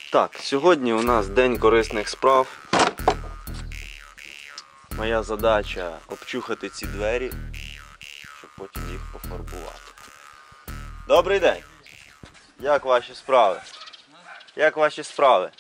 Так, сьогодні у нас день корисних справ. Моя задача обчухати ці двері, щоб потім їх пофарбувати. Добрий день! Як ваші справи? Як ваші справи?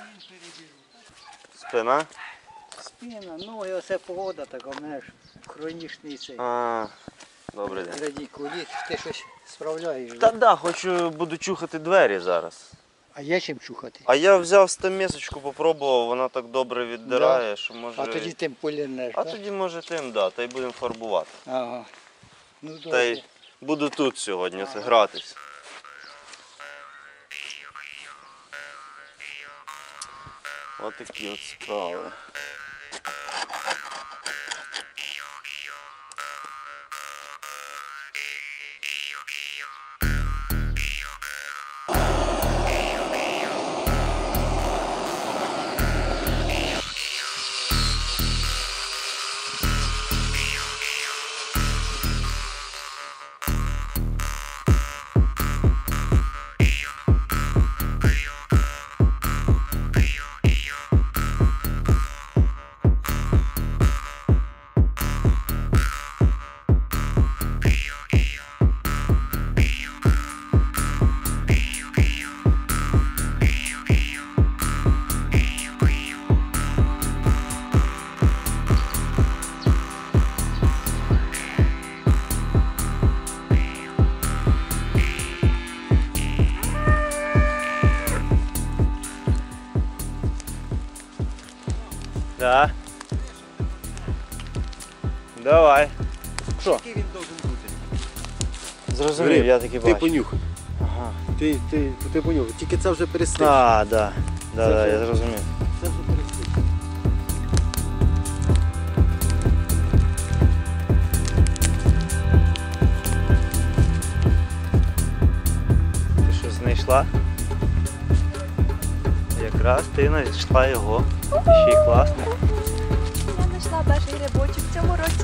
Спина? Спина, ноги, оце погода така, в мене ж хронічний цей. Добрий день. Радикуліт, ти щось справляєш? Та, буду чухати двері зараз. А є чим чухати? А я взяв стамесочку, попробував, вона так добре віддирає, що може... А тоді тим полірнеш, А так? тоді може тим, да, та й будемо фарбувати. Ага. Ну, Та добре. й буду тут сьогодні гратись. Ось такі от справи. Да. Давай. Що? Який він должен бути? Зрозумів, я таки Ти бачу. понюхай. Ага. Ти понюхай. Тільки це вже перестиг. Да, я зрозумів. Це вже перестиг. Ти що, знайшла? Якраз ти знайшла його. Ще й класно. Я знайшла перший грибочок в цьому році.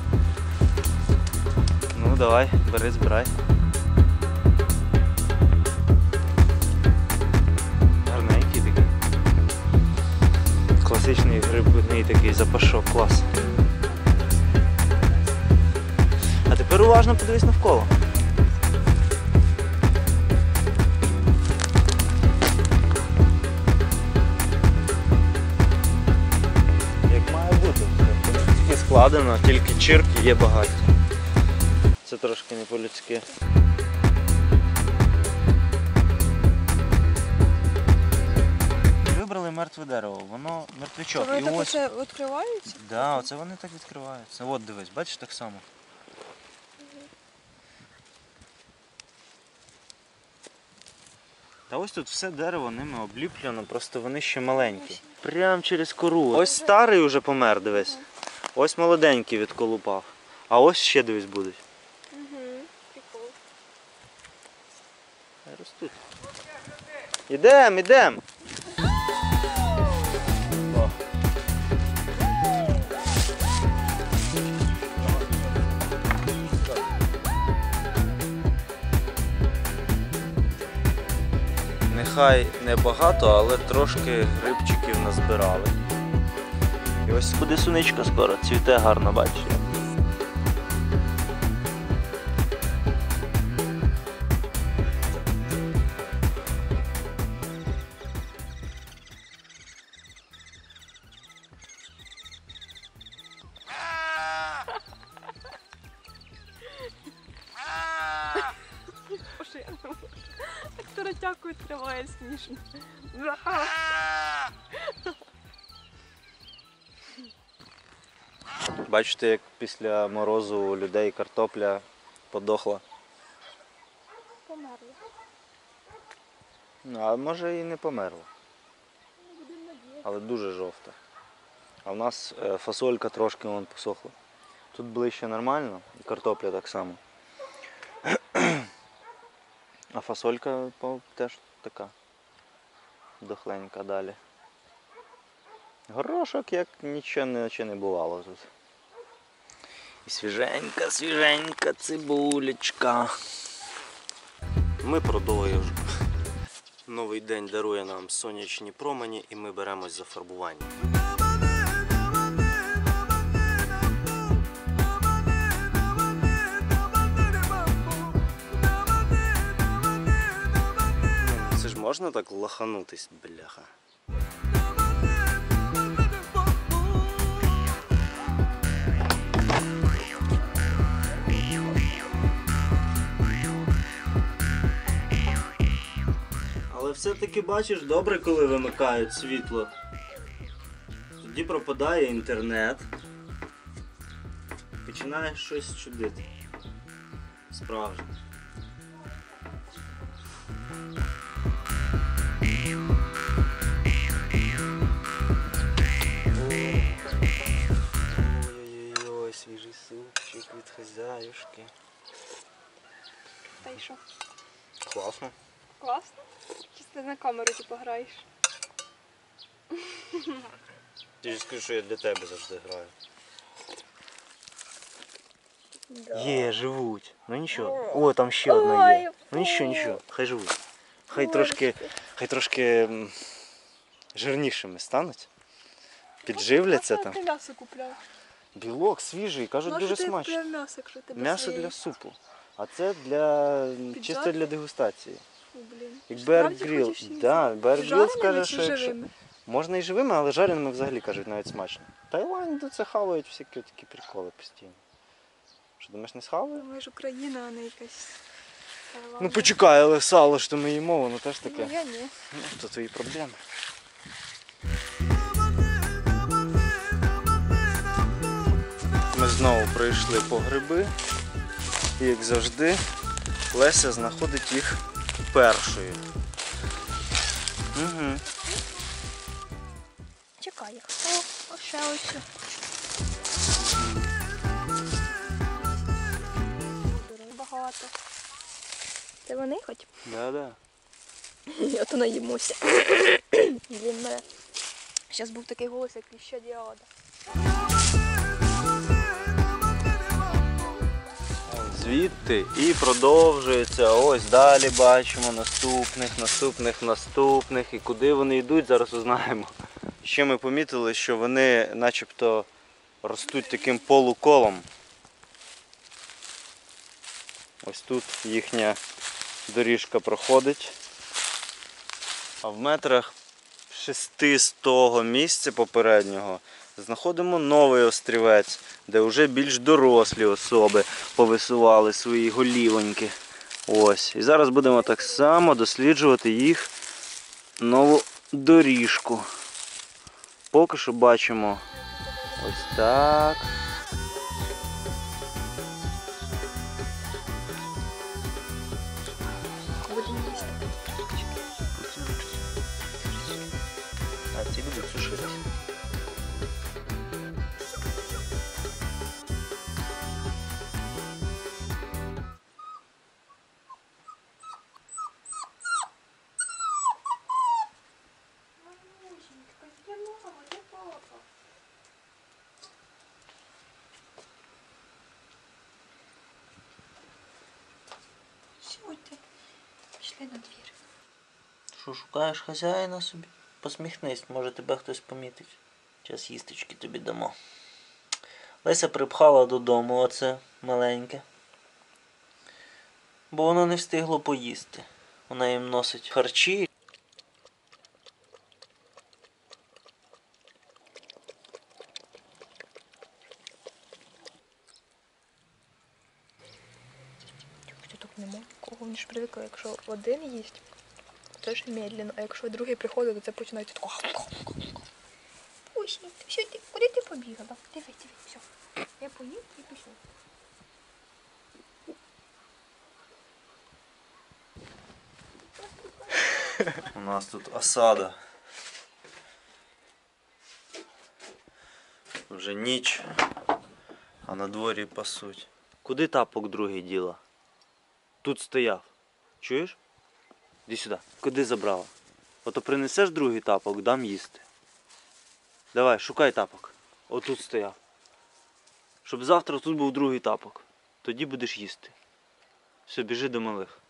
Ну давай, бери, збирай. Гарненький такий. Класичний грибний такий запашок, клас. А тепер уважно подивись навколо. Як має бути. Не складено, тільки чирки є багато. Це трошки не по-людськи. Вибрали мертве дерево, воно мертвячок. Вони І так ось, оце відкриваються? да, оце вони так відкриваються. От дивись, бачиш так само. Та ось тут все дерево ними обліплено, просто вони ще маленькі. Прям через кору. Ось старий уже помер, дивись. Ось молоденький відколупав. А ось ще дивись будуть. Угу, прикол. Хай ростуть. Ідем! Нехай не багато, але трошки грибчиків назбирали. І ось буде суничка скоро, цвіте гарно, бачиш. Боже, я не можу. Так тарантяку відкриває смішно. Бачите, як після морозу у людей картопля подохла. Померла. Ну, а може і не померла. Але дуже жовта. А в нас фасолька трошки вон посохла. Тут ближче нормально, і картопля так само. А фасолька теж така дохленька далі. Горошок як нічого не бувало тут. І свіженька цибулечка. Ми продовжуємо. Новий день дарує нам сонячні промені і ми беремось за фарбування. Це ж можна так лоханутись, бляха. Але все-таки бачиш, добре, коли вимикають світло. Тоді пропадає інтернет. Починаєш щось чудити. Справжнє. Ой-ой-ой, свіжий супчик від хазяюшки. Та й що? Класно. Класно? Чи ти на камеру типу граєш? Ти ж скажи, що я для тебе завжди граю. Є, живуть. Ну нічого. О, там ще одна є. Ну нічого, хай живуть. Хай трошки жирнішими стануть. Підживляться там. Ти м'ясо купляв. Білок свіжий, кажуть, дуже смачно. Прям м'ясо, якщо тебе М'ясо своє для є. супу. А це для чисто Піджарки? для дегустації. Фу, блін. Як Справді Bear Grylls. хочеш їсти? Да, Bear Grylls Жареними каже, чи що якщо... живими? Можна і живими, але жареними взагалі кажуть навіть смачно. Таїланді це хавають всякі такі приколи постійно. Що, думаєш, не схавають? Думаєш, Україна, а не якась Таїланд. Ну почекай, але сало ж то ми їмо, воно теж Ну, таке. я ні. Ну, то твої проблеми. Ми знову пройшли по гриби. І як завжди, Леся знаходить їх першою. Угу. Чекай їх. О, ще ось. Багато. Це вони хоч? Да-да. Я то наїмуся. Блін, мене. Зараз був такий голос, як ще діада. Звідти і продовжується. Ось далі бачимо наступних. І куди вони йдуть, зараз узнаємо. Ще ми помітили, що вони начебто ростуть таким полуколом. Ось тут їхня доріжка проходить. А в метрах 6 з того місця попереднього знаходимо новий острівець, де вже більш дорослі особи повисували свої голівоньки. Ось. І зараз будемо так само досліджувати їх нову доріжку. Поки що бачимо ось так. Будемо їсти. А ці будуть сушитися. Сьогодні. Пішли на двір. Що, шукаєш хазяїна собі? Посміхнись, може тебе хтось помітить. Зараз їсточки тобі дамо. Леся припхала додому оце маленьке. Бо воно не встигло поїсти. Вона їм носить харчі. Хоча тут нема кого, вони ж привикли, якщо один їсть, то ж медленно, а якщо другий приходить, то це починається тако. Ось, все, куди ти побігала? Диви, все. Я поїв і пішов. У нас тут осада. Вже ніч, а на дворі пасуть. Куди тапок другий діла? Тут стояв. Чуєш? Іди сюди. Куди забрала? Ото принесеш другий тапок, дам їсти. Давай, шукай тапок. Отут стояв. Щоб завтра тут був другий тапок. Тоді будеш їсти. Все, біжи до малих.